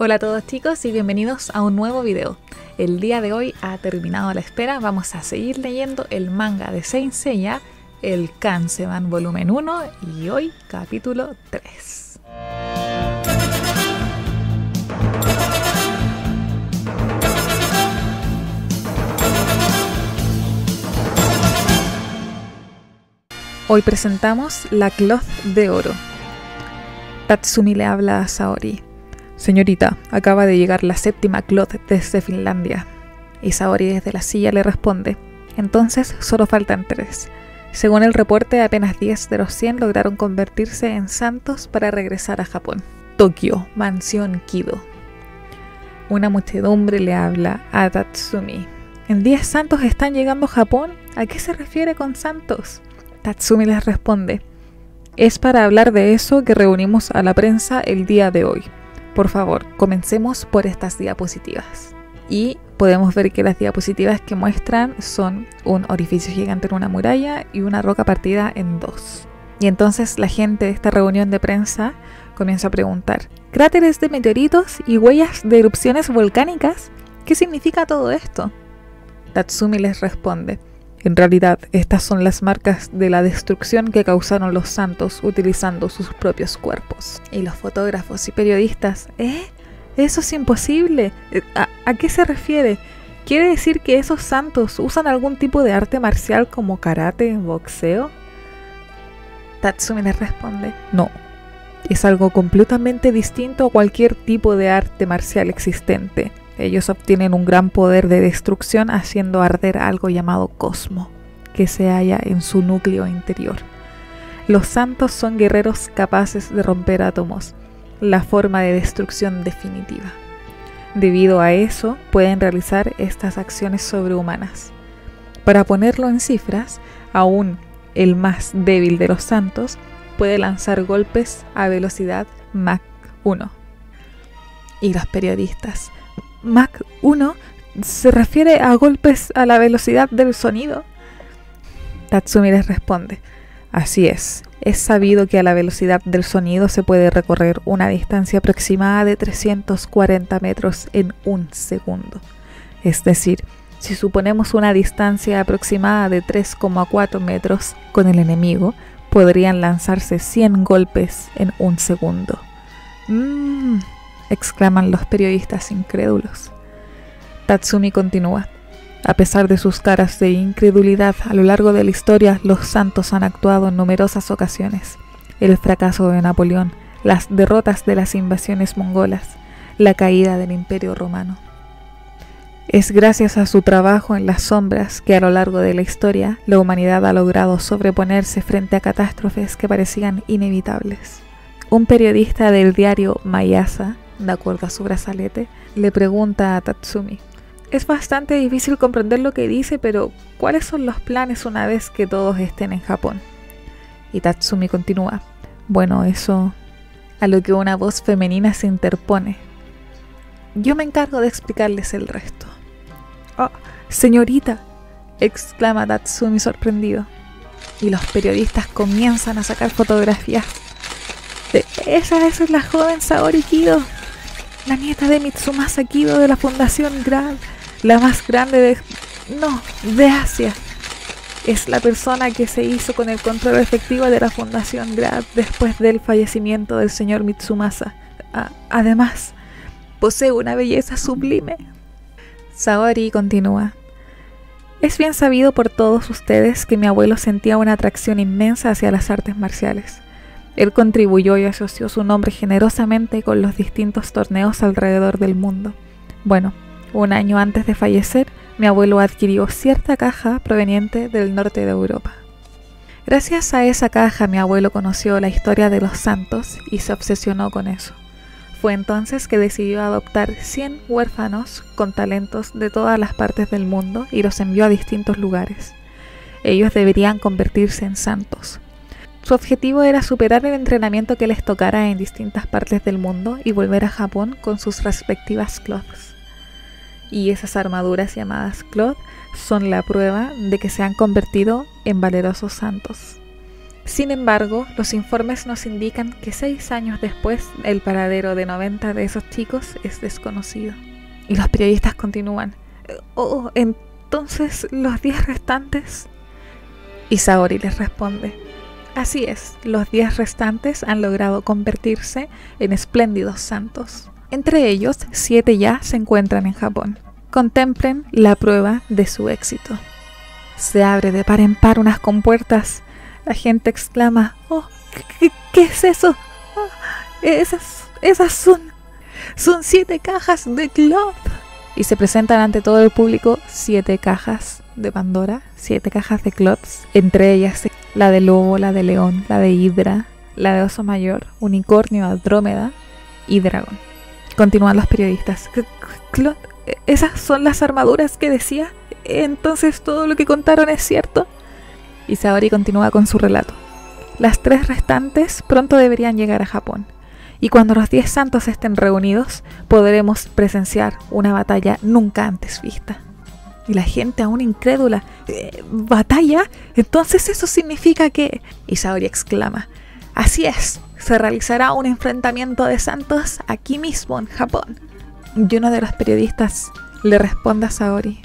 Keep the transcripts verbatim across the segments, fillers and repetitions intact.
Hola a todos chicos y bienvenidos a un nuevo video. El día de hoy ha terminado la espera, vamos a seguir leyendo el manga de Saint Seiya, el Kanseban volumen uno y hoy capítulo tres. Hoy presentamos la Cloth de Oro. Tatsumi le habla a Saori. Señorita, acaba de llegar la séptima Cloth desde Finlandia. Y Saori desde la silla le responde. Entonces solo faltan tres. Según el reporte, apenas diez de los cien lograron convertirse en santos para regresar a Japón. Tokio, mansión Kido. Una muchedumbre le habla a Tatsumi. ¿En diez santos están llegando a Japón? ¿A qué se refiere con santos? Tatsumi les responde. Es para hablar de eso que reunimos a la prensa el día de hoy. Por favor, comencemos por estas diapositivas. Y podemos ver que las diapositivas que muestran son un orificio gigante en una muralla y una roca partida en dos. Y entonces la gente de esta reunión de prensa comienza a preguntar: ¿cráteres de meteoritos y huellas de erupciones volcánicas? ¿Qué significa todo esto? Tatsumi les responde: en realidad, estas son las marcas de la destrucción que causaron los santos utilizando sus propios cuerpos. Y los fotógrafos y periodistas, ¿eh? ¡Eso es imposible! ¿A, ¿A qué se refiere? ¿Quiere decir que esos santos usan algún tipo de arte marcial como karate, boxeo? Tatsumi les responde, no. Es algo completamente distinto a cualquier tipo de arte marcial existente. Ellos obtienen un gran poder de destrucción haciendo arder algo llamado cosmo, que se halla en su núcleo interior. Los santos son guerreros capaces de romper átomos, la forma de destrucción definitiva. Debido a eso, pueden realizar estas acciones sobrehumanas. Para ponerlo en cifras, aún el más débil de los santos puede lanzar golpes a velocidad Mach uno. Y los periodistas, Mach uno se refiere a golpes a la velocidad del sonido. Tatsumi les responde, así es, es sabido que a la velocidad del sonido se puede recorrer una distancia aproximada de trescientos cuarenta metros en un segundo. Es decir, si suponemos una distancia aproximada de tres coma cuatro metros con el enemigo, podrían lanzarse cien golpes en un segundo. Mmm... exclaman los periodistas incrédulos. Tatsumi continúa. A pesar de sus caras de incredulidad, a lo largo de la historia, los santos han actuado en numerosas ocasiones. El fracaso de Napoleón, las derrotas de las invasiones mongolas, la caída del Imperio Romano. Es gracias a su trabajo en las sombras que a lo largo de la historia, la humanidad ha logrado sobreponerse frente a catástrofes que parecían inevitables. Un periodista del diario Mayasa, de acuerdo a su brazalete, le pregunta a Tatsumi, es bastante difícil comprender lo que dice, pero ¿cuáles son los planes una vez que todos estén en Japón? Y Tatsumi continúa, bueno, eso... a lo que una voz femenina se interpone. Yo me encargo de explicarles el resto. Oh, señorita, exclama Tatsumi sorprendido. Y los periodistas comienzan a sacar fotografías. De esa, esa es la joven Saori Kido, la nieta de Mitsumasa Kido de la Fundación Grad, la más grande de... no, de Asia. Es la persona que se hizo con el control efectivo de la Fundación Grad después del fallecimiento del señor Mitsumasa. A- además, posee una belleza sublime. Saori continúa. Es bien sabido por todos ustedes que mi abuelo sentía una atracción inmensa hacia las artes marciales. Él contribuyó y asoció su nombre generosamente con los distintos torneos alrededor del mundo. Bueno, un año antes de fallecer, mi abuelo adquirió cierta caja proveniente del norte de Europa. Gracias a esa caja, mi abuelo conoció la historia de los santos y se obsesionó con eso. Fue entonces que decidió adoptar cien huérfanos con talentos de todas las partes del mundo y los envió a distintos lugares. Ellos deberían convertirse en santos. Su objetivo era superar el entrenamiento que les tocara en distintas partes del mundo y volver a Japón con sus respectivas cloths. Y esas armaduras llamadas cloth son la prueba de que se han convertido en valerosos santos. Sin embargo, los informes nos indican que seis años después el paradero de noventa de esos chicos es desconocido. Y los periodistas continúan. Oh, entonces los diez restantes. Y Saori les responde. Así es, los diez restantes han logrado convertirse en espléndidos santos. Entre ellos, siete ya se encuentran en Japón. Contemplen la prueba de su éxito. Se abre de par en par unas compuertas. La gente exclama, oh, ¿qué, qué es eso? Oh, esas, esas son, son siete cajas de cloth. Y se presentan ante todo el público siete cajas de Pandora, siete cajas de cloths, entre ellas la de lobo, la de león, la de hidra, la de oso mayor, unicornio, andrómeda y dragón. Continúan los periodistas. ¿Cloth? ¿Esas son las armaduras que decía? Entonces todo lo que contaron es cierto. Y Saori continúa con su relato. Las tres restantes pronto deberían llegar a Japón. Y cuando los diez santos estén reunidos, podremos presenciar una batalla nunca antes vista. Y la gente aún incrédula. ¿Eh, ¿Batalla? Entonces eso significa que... Y Saori exclama. Así es, se realizará un enfrentamiento de santos aquí mismo en Japón. Y uno de los periodistas le responde a Saori.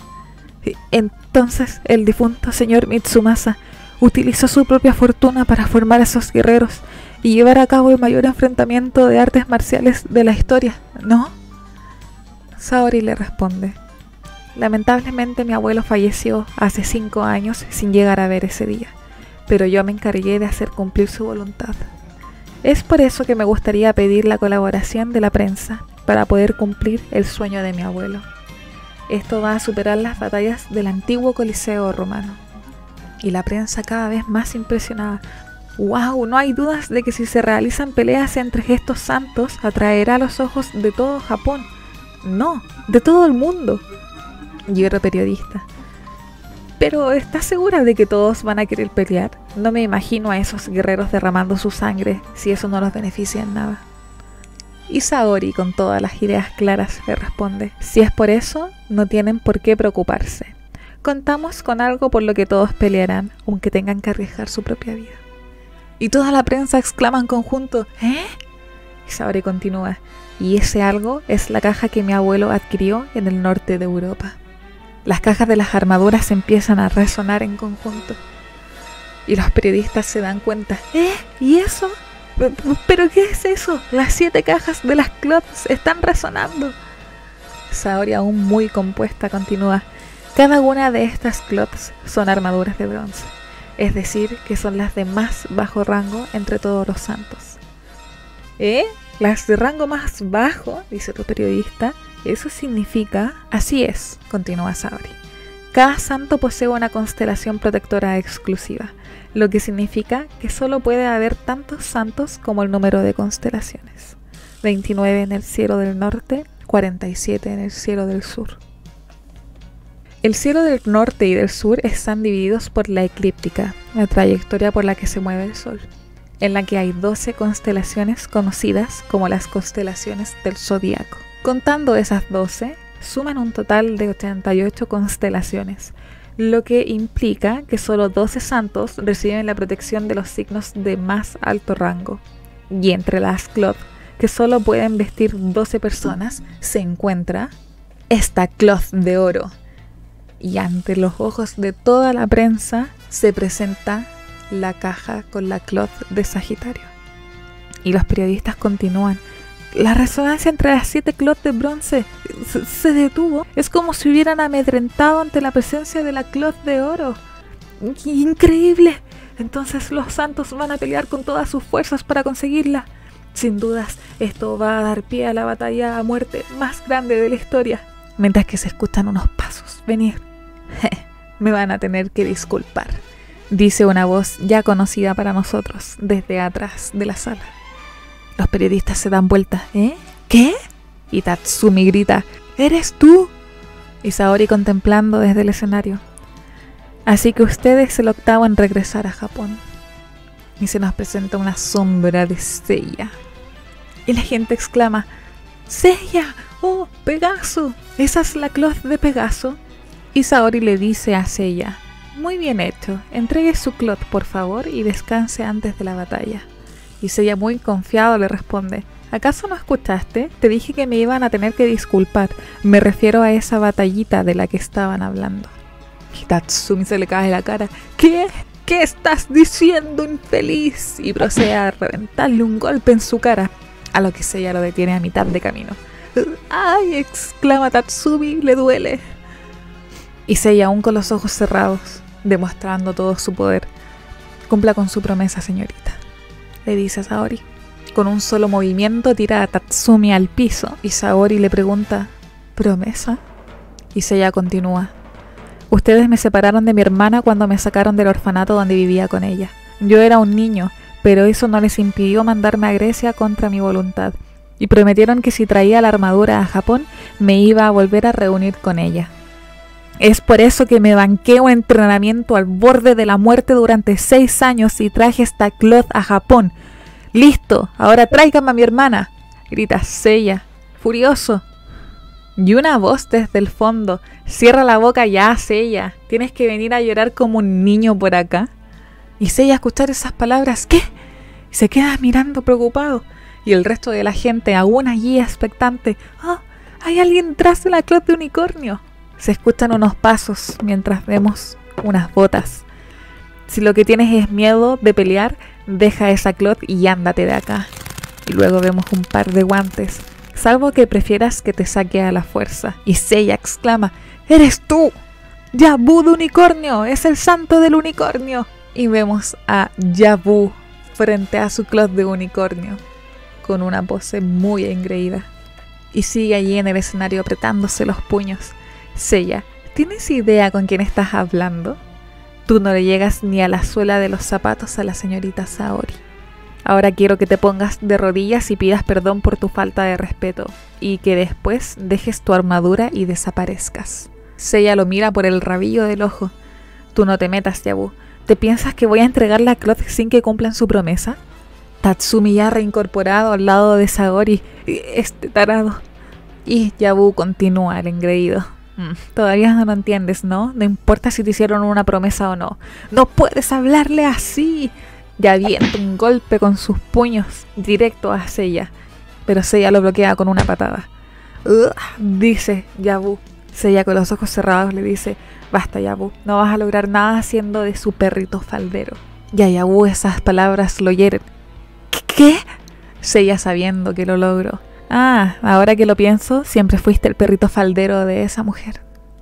Entonces el difunto señor Mitsumasa utilizó su propia fortuna para formar a esos guerreros y llevar a cabo el mayor enfrentamiento de artes marciales de la historia, ¿no? Saori le responde. Lamentablemente mi abuelo falleció hace cinco años sin llegar a ver ese día, pero yo me encargué de hacer cumplir su voluntad. Es por eso que me gustaría pedir la colaboración de la prensa para poder cumplir el sueño de mi abuelo. Esto va a superar las batallas del antiguo Coliseo romano. Y la prensa cada vez más impresionada. ¡Wow! No hay dudas de que si se realizan peleas entre estos santos atraerá los ojos de todo Japón. No, de todo el mundo. Y otro periodista. Pero ¿estás segura de que todos van a querer pelear? No me imagino a esos guerreros derramando su sangre si eso no los beneficia en nada. Y Saori, con todas las ideas claras, le responde, si es por eso, no tienen por qué preocuparse. Contamos con algo por lo que todos pelearán, aunque tengan que arriesgar su propia vida. Y toda la prensa exclama en conjunto, ¿eh? Y Saori continúa, y ese algo es la caja que mi abuelo adquirió en el norte de Europa. Las cajas de las armaduras empiezan a resonar en conjunto. Y los periodistas se dan cuenta, ¿eh? ¿Y eso? ¿Pero qué es eso? Las siete cajas de las cloths están resonando. Saori, aún muy compuesta, continúa. Cada una de estas cloths son armaduras de bronce, es decir, que son las de más bajo rango entre todos los santos. ¿Eh? ¿Las de rango más bajo? Dice otro periodista. Eso significa... Así es, continúa Saori. Cada santo posee una constelación protectora exclusiva, lo que significa que solo puede haber tantos santos como el número de constelaciones. veintinueve en el cielo del norte, cuarenta y siete en el cielo del sur. El cielo del norte y del sur están divididos por la eclíptica, la trayectoria por la que se mueve el sol, en la que hay doce constelaciones conocidas como las constelaciones del zodíaco. Contando esas doce, suman un total de ochenta y ocho constelaciones, lo que implica que solo doce santos reciben la protección de los signos de más alto rango. Y entre las cloth, que solo pueden vestir doce personas, se encuentra esta cloth de oro. Y ante los ojos de toda la prensa se presenta la caja con la cloth de Sagitario. Y los periodistas continúan. La resonancia entre las siete cloth de bronce se, se detuvo. Es como si hubieran amedrentado ante la presencia de la cloth de oro. ¡Increíble! Entonces los santos van a pelear con todas sus fuerzas para conseguirla. Sin dudas, esto va a dar pie a la batalla a muerte más grande de la historia. Mientras que se escuchan unos pasos venir. Me van a tener que disculpar, dice una voz ya conocida para nosotros desde atrás de la sala. Los periodistas se dan vuelta. ¿Eh? ¿Qué? Y Tatsumi grita, ¿eres tú? Y Saori contemplando desde el escenario. Así que usted es el octavo en regresar a Japón. Y se nos presenta una sombra de Seiya. Y la gente exclama, ¡Seiya! ¡Oh, Pegaso! ¿Esa es la cloth de Pegaso? Y Saori le dice a Seiya, Muy bien hecho. Entregue su clot, por favor, y descanse antes de la batalla. Y Seiya, muy confiado, le responde: ¿acaso no escuchaste? Te dije que me iban a tener que disculpar. Me refiero a esa batallita de la que estaban hablando. Y Tatsumi se le cae la cara. ¿Qué? ¿Qué estás diciendo, infeliz? Y procede a reventarle un golpe en su cara, a lo que Seiya lo detiene a mitad de camino. ¡Ay!, exclama Tatsumi, le duele. Y Seiya, aún con los ojos cerrados, demostrando todo su poder: cumpla con su promesa, señorita, le dice a Saori. Con un solo movimiento tira a Tatsumi al piso y Saori le pregunta: ¿promesa? Y Seiya continúa: ustedes me separaron de mi hermana cuando me sacaron del orfanato donde vivía con ella. Yo era un niño, pero eso no les impidió mandarme a Grecia contra mi voluntad, y prometieron que si traía la armadura a Japón me iba a volver a reunir con ella. Es por eso que me banqué un entrenamiento al borde de la muerte durante seis años y traje esta cloth a Japón. ¡Listo! ¡Ahora tráigame a mi hermana!, grita Seiya, furioso. Y una voz desde el fondo: cierra la boca ya, Seiya, tienes que venir a llorar como un niño por acá. Y Seiya, a escuchar esas palabras, ¿qué? Se queda mirando preocupado. Y el resto de la gente, aún allí expectante: ¡oh! ¡Hay alguien detrás de la cloth de unicornio! Se escuchan unos pasos mientras vemos unas botas. Si lo que tienes es miedo de pelear, deja esa cloth y ándate de acá. Y luego vemos un par de guantes, salvo que prefieras que te saque a la fuerza. Y Seiya exclama: ¡eres tú! ¡Yabu de unicornio! ¡Es el santo del unicornio! Y vemos a Yabu frente a su cloth de unicornio, con una pose muy engreída. Y sigue allí en el escenario apretándose los puños. Seiya, ¿tienes idea con quién estás hablando? Tú no le llegas ni a la suela de los zapatos a la señorita Saori. Ahora quiero que te pongas de rodillas y pidas perdón por tu falta de respeto, y que después dejes tu armadura y desaparezcas. Seiya lo mira por el rabillo del ojo. Tú no te metas, Yabu. ¿Te piensas que voy a entregar la cloth sin que cumplan su promesa? Tatsumi, ya reincorporado al lado de Saori: este tarado. Y Yabu continúa el engreído: Mm, todavía no lo entiendes, ¿no? No importa si te hicieron una promesa o no. ¡No puedes hablarle así! Ya avienta un golpe con sus puños directo a Seiya, pero Seiya lo bloquea con una patada. ¡Ugh!, dice Yabu. Seiya, con los ojos cerrados, le dice: basta, Yabu, no vas a lograr nada haciendo de su perrito faldero. Y a Yabu esas palabras lo hieren. ¿Qué? Seiya, sabiendo que lo logró: ah, ahora que lo pienso, siempre fuiste el perrito faldero de esa mujer.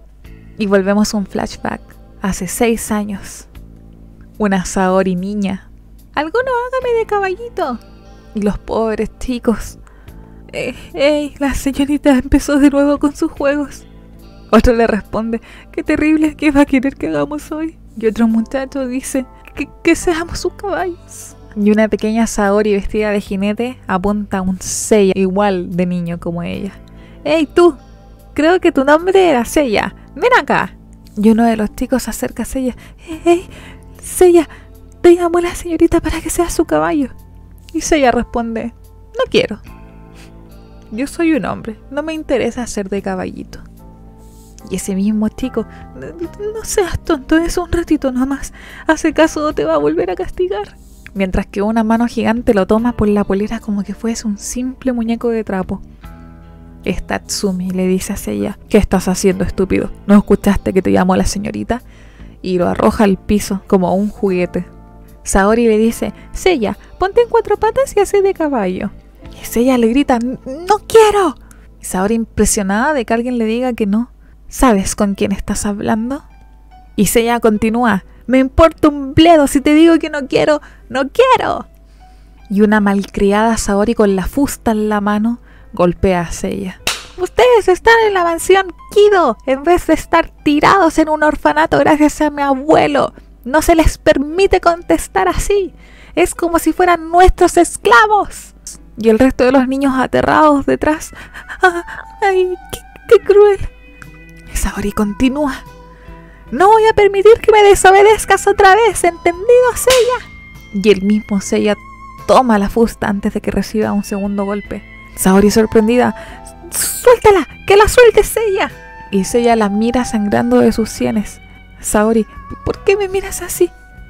Y volvemos un flashback. Hace seis años. Una Saori niña. ¡Alguno hágame de caballito! Y los pobres chicos: ¡Ey, ey! La señorita empezó de nuevo con sus juegos. Otro le responde: ¡qué terrible! ¿Qué va a querer que hagamos hoy? Y otro muchacho dice: que, que seamos sus caballos. Y una pequeña Saori vestida de jinete apunta a un Seiya igual de niño como ella. ¡Ey, tú! Creo que tu nombre era Seiya. ¡Ven acá! Y uno de los chicos se acerca a Seiya. ¡Ey, ey! Seiya, te llamó la señorita para que seas su caballo. Y Seiya responde: no quiero. Yo soy un hombre, no me interesa ser de caballito. Y ese mismo chico: no, no seas tonto, es un ratito nomás. Hace caso o te va a volver a castigar. Mientras que una mano gigante lo toma por la polera como que fuese un simple muñeco de trapo. Es Tatsumi, le dice a Seiya: ¿qué estás haciendo, estúpido? ¿No escuchaste que te llamó la señorita? Y lo arroja al piso como un juguete. Saori le dice: Seiya, ponte en cuatro patas y haz de caballo. Y Seiya le grita: ¡no quiero! Y Saori, impresionada de que alguien le diga que no: ¿sabes con quién estás hablando? Y Seiya continúa: me importa un bledo si te digo que no quiero, no quiero. Y una malcriada Saori con la fusta en la mano golpea a Seiya. Ustedes están en la mansión Kido en vez de estar tirados en un orfanato gracias a mi abuelo. No se les permite contestar así. Es como si fueran nuestros esclavos. Y el resto de los niños aterrados detrás. ¡Ay, qué, qué cruel! Y Saori continúa: no voy a permitir que me desobedezcas otra vez, ¿entendido, Seiya? Y el mismo Seiya toma la fusta antes de que reciba un segundo golpe. Saori, sorprendida: ¡suéltala! ¡Que la sueltes, Seiya! Y Seiya la mira sangrando de sus sienes. Saori, ¿por qué me miras así?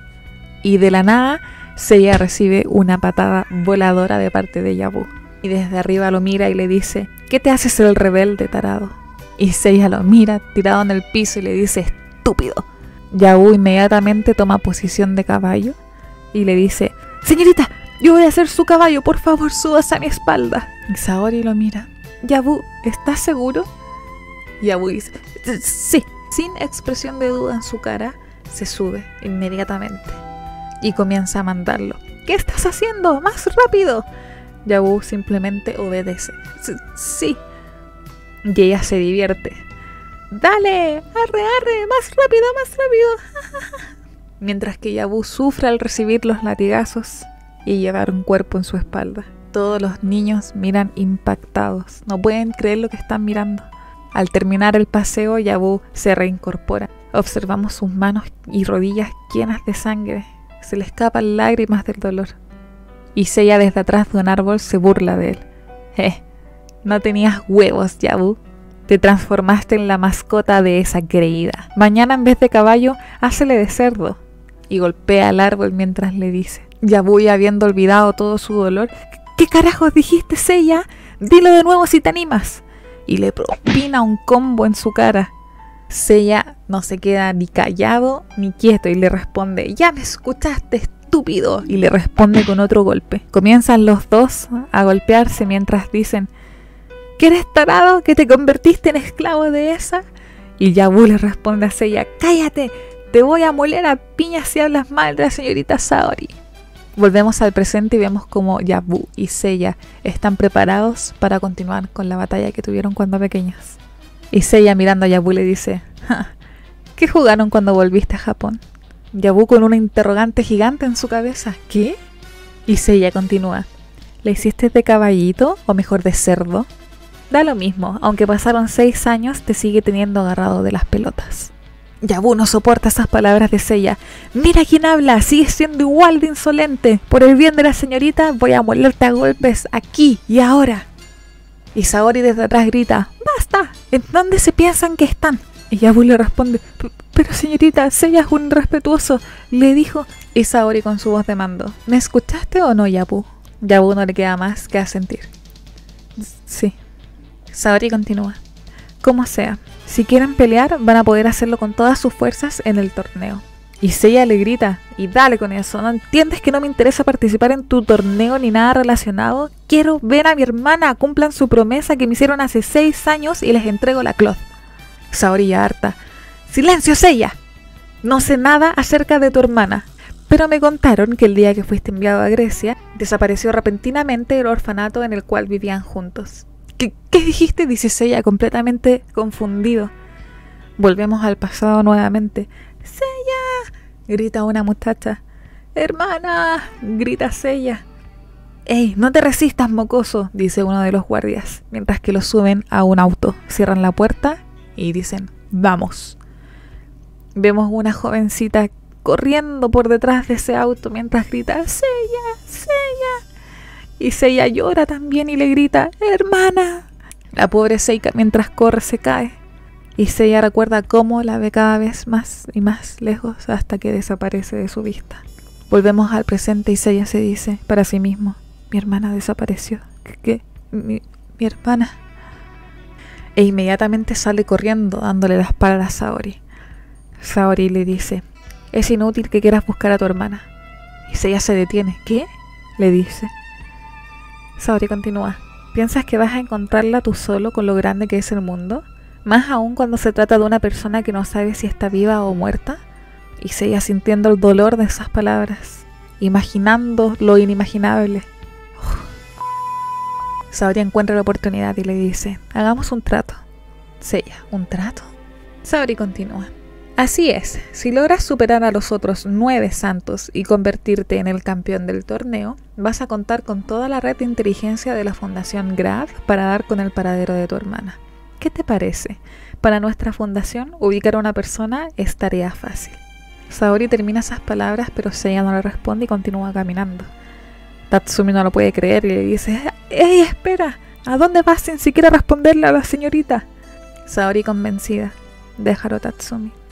Y de la nada, Seiya recibe una patada voladora de parte de Yabu. Y desde arriba lo mira y le dice, ¿qué te haces el rebelde, tarado? Y Seiya lo mira tirado en el piso y le dice, estúpido. Yabu inmediatamente toma posición de caballo y le dice, señorita, yo voy a ser su caballo, por favor, súbase a mi espalda. Y Saori lo mira, Yabu, ¿estás seguro? Yabu dice, sí. Sin expresión de duda en su cara, se sube inmediatamente y comienza a mandarlo. ¿Qué estás haciendo? ¡Más rápido! Yabu simplemente obedece. Sí. Y ella se divierte. ¡Dale! ¡Arre, arre! ¡Más rápido, más rápido! Mientras que Yabu sufre al recibir los latigazos y llevar un cuerpo en su espalda. Todos los niños miran impactados. No pueden creer lo que están mirando. Al terminar el paseo, Yabu se reincorpora. Observamos sus manos y rodillas llenas de sangre. Se le escapan lágrimas del dolor. Y Seiya desde atrás de un árbol se burla de él. Eh, no tenías huevos, Yabu. Te transformaste en la mascota de esa creída. Mañana en vez de caballo, hácele de cerdo. Y golpea al árbol mientras le dice. Yabu, ya habiendo olvidado todo su dolor. ¿Qué carajos dijiste, Seiya? Dilo de nuevo si te animas. Y le propina un combo en su cara. Seiya no se queda ni callado ni quieto y le responde, ya me escuchaste, estúpido. Y le responde con otro golpe. Comienzan los dos a golpearse mientras dicen, ¿que eres tarado? ¿Que te convertiste en esclavo de esa? Y Yabu le responde a Seiya, cállate, te voy a moler a piñas si hablas mal de la señorita Saori. Volvemos al presente y vemos como Yabu y Seiya están preparados para continuar con la batalla que tuvieron cuando pequeños. Y Seiya mirando a Yabu le dice, ¿qué jugaron cuando volviste a Japón? Yabu con una interrogante gigante en su cabeza, ¿qué? Y Seiya continúa, ¿le hiciste de caballito o mejor de cerdo? Da lo mismo, aunque pasaron seis años te sigue teniendo agarrado de las pelotas. Yabu no soporta esas palabras de Seiya. Mira quién habla, sigue siendo igual de insolente. Por el bien de la señorita voy a molerte a golpes aquí y ahora. Y Saori desde atrás grita, ¡basta! ¿En dónde se piensan que están? Y Yabu le responde, pero señorita, Seiya es un irrespetuoso, le dijo. Y Saori con su voz de mando, ¿me escuchaste o no, Yabu? Yabu no le queda más que asentir. Sí. Saori continúa. Como sea, si quieren pelear, van a poder hacerlo con todas sus fuerzas en el torneo. Y Seiya le grita, y dale con eso, ¿no entiendes que no me interesa participar en tu torneo ni nada relacionado? Quiero ver a mi hermana, cumplan su promesa que me hicieron hace seis años y les entrego la cloth. Saori ya harta, ¡silencio, Seiya! No sé nada acerca de tu hermana, pero me contaron que el día que fuiste enviado a Grecia, desapareció repentinamente el orfanato en el cual vivían juntos. ¿Qué, ¿Qué dijiste? Dice Seiya completamente confundido. Volvemos al pasado nuevamente. ¡Seiya! Grita una muchacha. ¡Hermana! Grita Seiya. ¡Ey! No te resistas, mocoso, dice uno de los guardias, mientras que lo suben a un auto. Cierran la puerta y dicen, ¡vamos! Vemos una jovencita corriendo por detrás de ese auto mientras grita, ¡Seiya! ¡Seiya! Y Seiya llora también y le grita, ¡hermana! La pobre Seiya mientras corre se cae. Y Seiya recuerda cómo la ve cada vez más y más lejos hasta que desaparece de su vista. Volvemos al presente y Seiya se dice para sí mismo, mi hermana desapareció. ¿Qué? ¿Qué? Mi, mi hermana. E inmediatamente sale corriendo dándole la espalda a Saori. Saori le dice, es inútil que quieras buscar a tu hermana. Y Seiya se detiene. ¿Qué? Le dice. Saori continúa, ¿piensas que vas a encontrarla tú solo con lo grande que es el mundo? Más aún cuando se trata de una persona que no sabe si está viva o muerta. Y Seiya sintiendo el dolor de esas palabras, imaginando lo inimaginable. Uf. Saori encuentra la oportunidad y le dice, hagamos un trato. Seiya, ¿un trato? Saori continúa. Así es, si logras superar a los otros nueve santos y convertirte en el campeón del torneo, vas a contar con toda la red de inteligencia de la Fundación Grav para dar con el paradero de tu hermana. ¿Qué te parece? Para nuestra fundación, ubicar a una persona es tarea fácil. Saori termina esas palabras, pero Seiya no le responde y continúa caminando. Tatsumi no lo puede creer y le dice, ¡ey, espera! ¿A dónde vas sin siquiera responderle a la señorita? Saori convencida, déjalo, Tatsumi.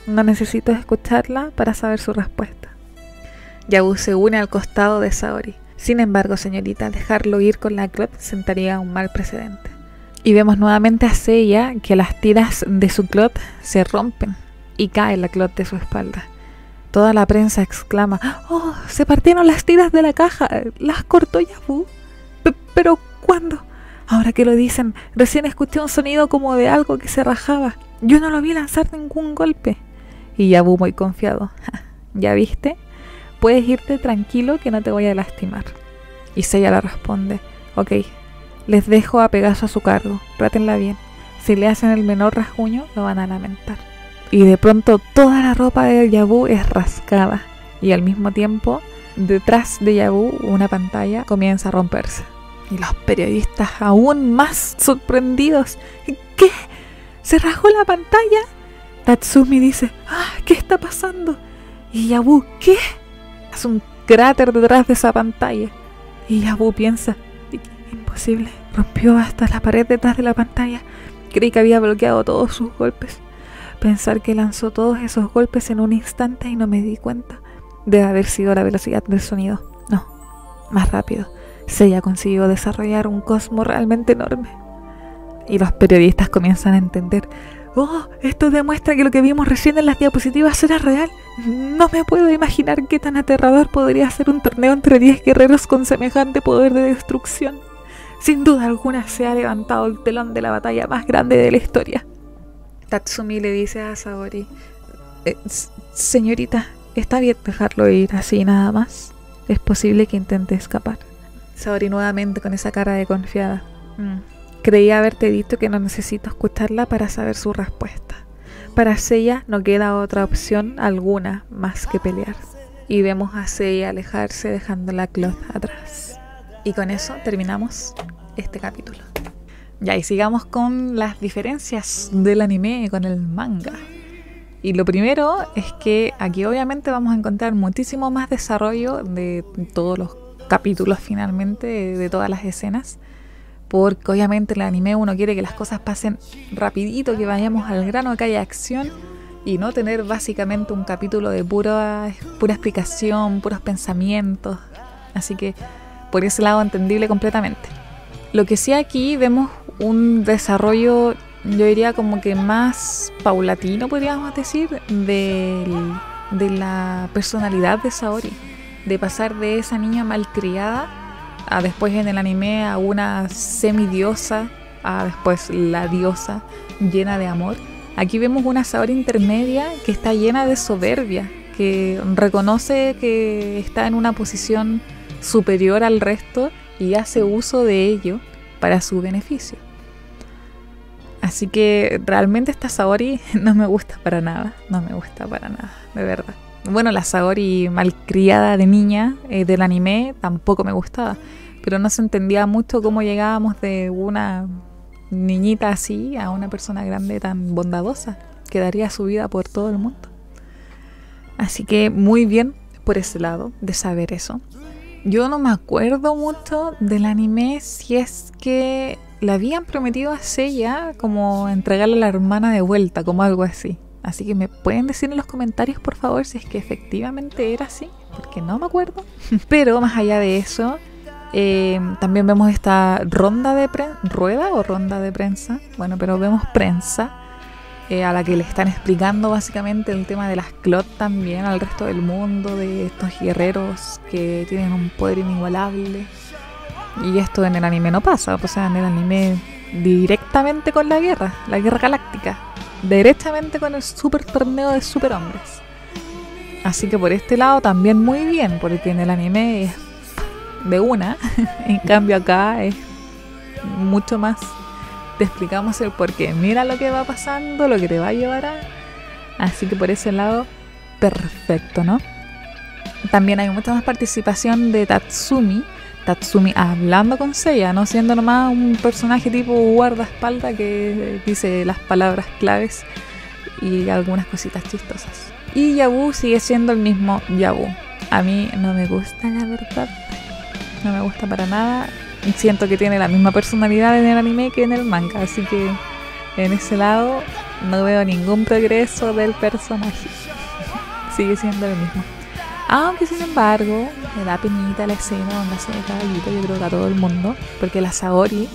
No necesito escucharla para saber su respuesta. Yabu se une al costado de Saori. Sin embargo, señorita, dejarlo ir con la clot sentaría un mal precedente. Y vemos nuevamente a Seiya que las tiras de su clot se rompen y cae la clot de su espalda. Toda la prensa exclama: ¡Oh! Se partieron las tiras de la caja. ¿Las cortó Yabu? P ¿Pero cuándo? Ahora que lo dicen, recién escuché un sonido como de algo que se rajaba. Yo no lo vi lanzar ningún golpe. Y Yabu muy confiado: ¿Ya viste? Puedes irte tranquilo que no te voy a lastimar. Y Seiya le responde: ok, les dejo a Pegaso a su cargo, trátenla bien. Si le hacen el menor rasguño, lo van a lamentar. Y de pronto toda la ropa de Yabu es rascada. Y al mismo tiempo, detrás de Yabu, una pantalla comienza a romperse. Y los periodistas aún más sorprendidos: ¿qué? ¿Se rajó la pantalla? Tatsumi dice: ¡ah! ¿Qué está pasando? Y Yabu: ¿qué? Hace un cráter detrás de esa pantalla. Y Yabu piensa: imposible, rompió hasta la pared detrás de la pantalla. Creí que había bloqueado todos sus golpes. Pensar que lanzó todos esos golpes en un instante y no me di cuenta. Debe haber sido la velocidad del sonido. No, más rápido. Seiya consiguió desarrollar un cosmo realmente enorme. Y los periodistas comienzan a entender: ¡oh! Esto demuestra que lo que vimos recién en las diapositivas era real. No me puedo imaginar qué tan aterrador podría ser un torneo entre diez guerreros con semejante poder de destrucción. Sin duda alguna se ha levantado el telón de la batalla más grande de la historia. Tatsumi le dice a Saori: eh, señorita, ¿está bien dejarlo ir así nada más? Es posible que intente escapar. Saori nuevamente con esa cara de confiada: mm. Creía haberte dicho que no necesito escucharla para saber su respuesta. Para Seiya no queda otra opción alguna más que pelear. Y vemos a Seiya alejarse dejando la cloth atrás. Y con eso terminamos este capítulo. Ya, y sigamos con las diferencias del anime con el manga. Y lo primero es que aquí obviamente vamos a encontrar muchísimo más desarrollo de todos los capítulos finalmente, de, de todas las escenas. Porque obviamente en el anime uno quiere que las cosas pasen rapidito, que vayamos al grano, que haya acción y no tener básicamente un capítulo de pura, pura explicación, puros pensamientos. Así que por ese lado entendible completamente. Lo que sí aquí vemos un desarrollo, yo diría como que más paulatino, podríamos decir, de, de la personalidad de Saori. De pasar de esa niña malcriada a después en el anime a una semidiosa, a después la diosa llena de amor. Aquí vemos una Saori intermedia que está llena de soberbia, que reconoce que está en una posición superior al resto y hace uso de ello para su beneficio. Así que realmente esta Saori no me gusta para nada, no me gusta para nada, de verdad. Bueno, la Saori malcriada de niña eh, del anime tampoco me gustaba, pero no se entendía mucho cómo llegábamos de una niñita así a una persona grande tan bondadosa que daría su vida por todo el mundo. Así que muy bien por ese lado de saber eso. Yo no me acuerdo mucho del anime si es que le habían prometido a Seiya como entregarle a la hermana de vuelta, como algo así. Así que me pueden decir en los comentarios, por favor, si es que efectivamente era así, porque no me acuerdo. Pero más allá de eso, eh, también vemos esta ronda de prensa, rueda o ronda de prensa, bueno, pero vemos prensa, eh, a la que le están explicando básicamente el tema de las clot también al resto del mundo, de estos guerreros que tienen un poder inigualable. Y esto en el anime no pasa, o sea, en el anime directamente con la guerra, la guerra galáctica. Derechamente con el super torneo de superhombres. Así que por este lado también muy bien, porque en el anime es de una, en cambio acá es mucho más. Te explicamos el porqué, mira lo que va pasando, lo que te va a llevar a... Así que por ese lado, perfecto, ¿no? También hay mucha más participación de Tatsumi, Tatsumi hablando con Seiya, no siendo nomás un personaje tipo guardaespaldas que dice las palabras claves y algunas cositas chistosas. Y Yabu sigue siendo el mismo Yabu. A mí no me gusta, la verdad. No me gusta para nada. Siento que tiene la misma personalidad en el anime que en el manga, así que en ese lado no veo ningún progreso del personaje. Sigue siendo lo mismo. Aunque sin embargo me da penita la escena donde hace el caballito, yo creo que a todo el mundo, porque la Saori,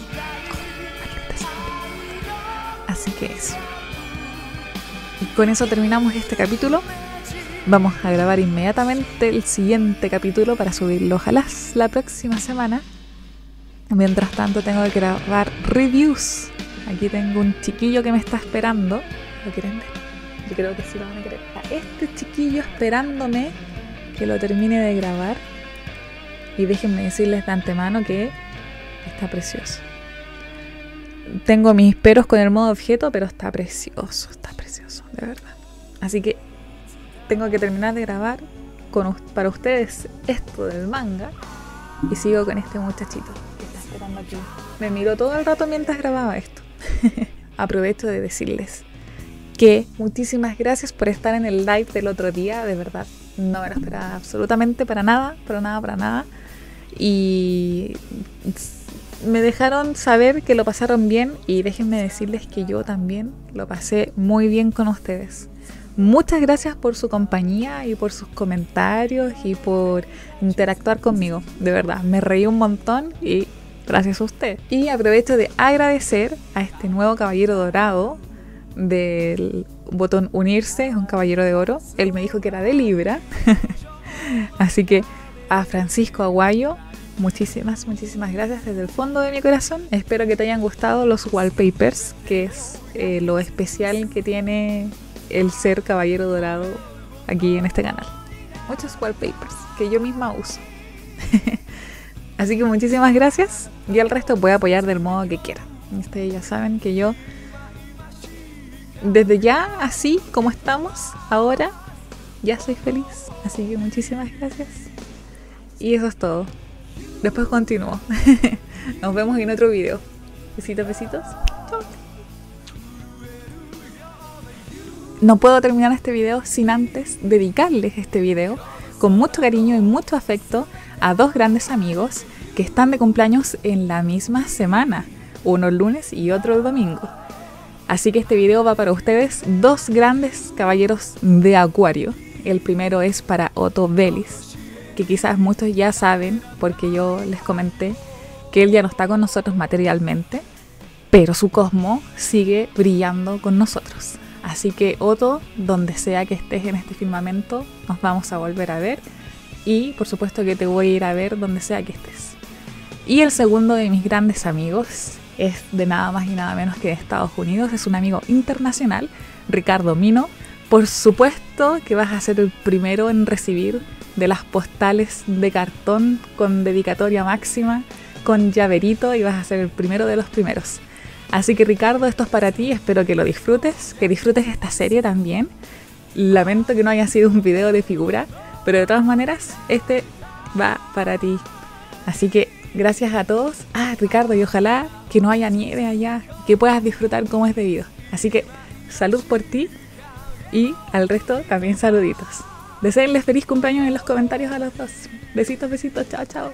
así que eso. Y con eso terminamos este capítulo. Vamos a grabar inmediatamente el siguiente capítulo para subirlo ojalá la próxima semana. Mientras tanto tengo que grabar reviews. Aquí tengo un chiquillo que me está esperando. ¿Lo quieren ver? Yo creo que sí lo van a querer. A este chiquillo esperándome que lo termine de grabar. Y déjenme decirles de antemano que está precioso. Tengo mis peros con el modo objeto, pero está precioso, está precioso, de verdad. Así que tengo que terminar de grabar con, para ustedes esto del manga. Y sigo con este muchachito que está esperando aquí. Me miró todo el rato mientras grababa esto. Aprovecho de decirles que muchísimas gracias por estar en el live del otro día. De verdad, no me lo esperaba absolutamente para nada, para nada, para nada. Y me dejaron saber que lo pasaron bien. Y déjenme decirles que yo también lo pasé muy bien con ustedes. Muchas gracias por su compañía y por sus comentarios y por interactuar conmigo. De verdad, me reí un montón y gracias a usted. Y aprovecho de agradecer a este nuevo caballero dorado del botón unirse, es un caballero de oro. Él me dijo que era de Libra. Así que a Francisco Aguayo, muchísimas, muchísimas gracias desde el fondo de mi corazón. Espero que te hayan gustado los wallpapers, que es eh, lo especial que tiene el ser caballero dorado aquí en este canal. Muchos wallpapers que yo misma uso. Así que muchísimas gracias. Y al resto voy a apoyar del modo que quieran. Ustedes ya saben que yo desde ya, así como estamos ahora, ya soy feliz. Así que muchísimas gracias. Y eso es todo. Después continúo. Nos vemos en otro video. Besitos, besitos. Chau. No puedo terminar este video sin antes dedicarles este video con mucho cariño y mucho afecto a dos grandes amigos que están de cumpleaños en la misma semana, uno el lunes y otro el domingo. Así que este video va para ustedes, dos grandes caballeros de Acuario. El primero es para Otto Vélez, que quizás muchos ya saben porque yo les comenté que él ya no está con nosotros materialmente, pero su cosmo sigue brillando con nosotros. Así que Otto, donde sea que estés en este firmamento, nos vamos a volver a ver. Y por supuesto que te voy a ir a ver donde sea que estés. Y el segundo de mis grandes amigos es de nada más y nada menos que de Estados Unidos. Es un amigo internacional, Ricardo Mino. Por supuesto que vas a ser el primero en recibir de las postales de cartón con dedicatoria máxima, con llaverito, y vas a ser el primero de los primeros. Así que Ricardo, esto es para ti, espero que lo disfrutes, que disfrutes esta serie también. Lamento que no haya sido un video de figura, pero de todas maneras, este va para ti. Así que gracias a todos. Ah, Ricardo, y ojalá que no haya nieve allá, que puedas disfrutar como es debido. Así que salud por ti y al resto también saluditos. Deseenles feliz cumpleaños en los comentarios a los dos. Besitos, besitos, chao, chao.